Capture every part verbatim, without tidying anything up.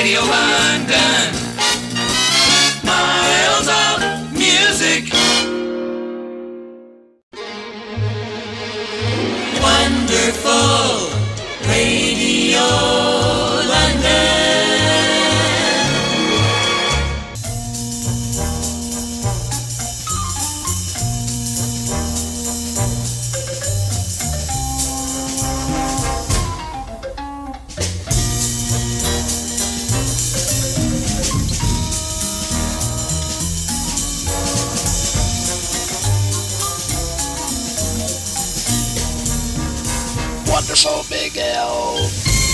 Radio London. Miles of music. Wonderful Radio London. Wonderful Big L.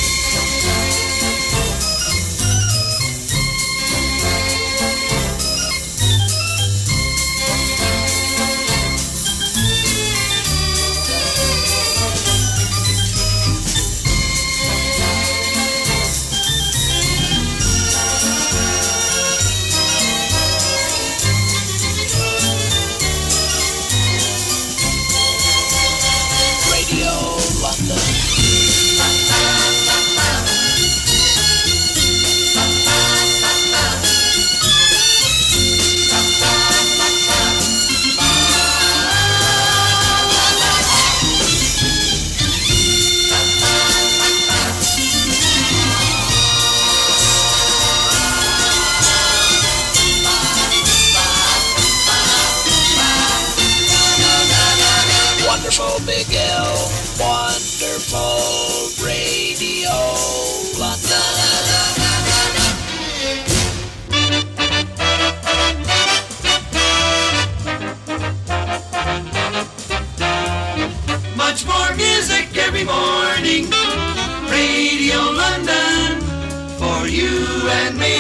Wonderful Big L, wonderful Radio London. Much more music every morning. Radio London for you and me.